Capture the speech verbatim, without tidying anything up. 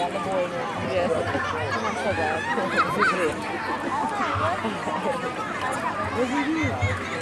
on the border. Yes. I'm so bad. What did you do?